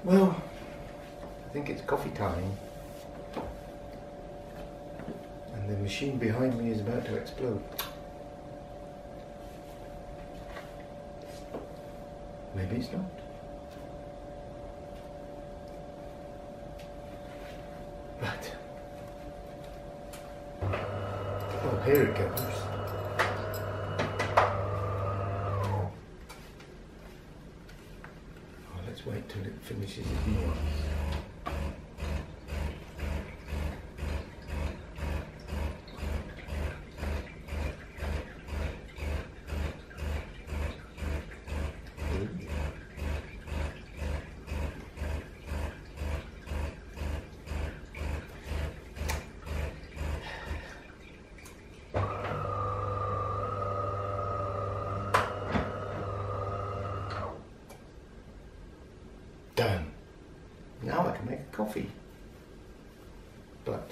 Well, I think it's coffee time. And the machine behind me is about to explode. Maybe it's not. But, oh, here it goes. Oh, let's wait till it finishes its nuance. Done. Now I can make a coffee. But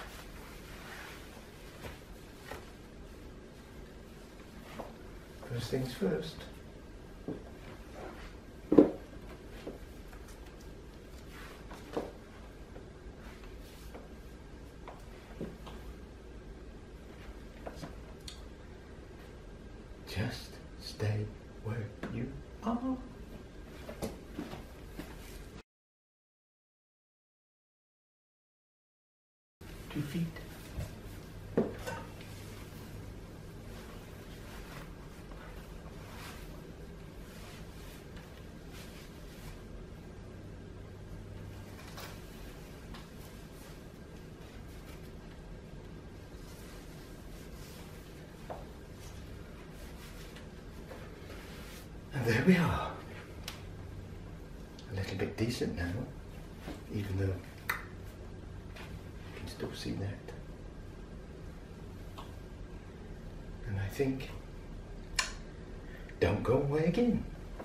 first things first. Just stay where you are. 2 feet. And there we are. A little bit decent now, even though still see that. And I think, don't go away again.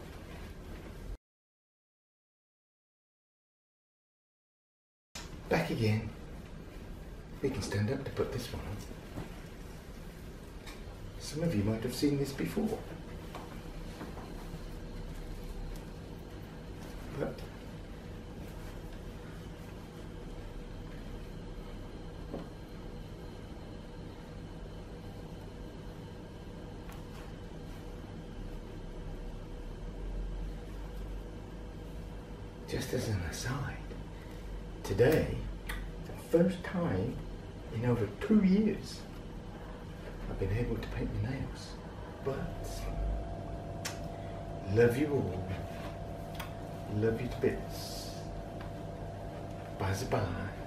Back again. We can stand up to put this one on. Some of you might have seen this before. But just as an aside, today, the first time in over 2 years, I've been able to paint my nails. But, love you all. Love you to bits. Bye-bye.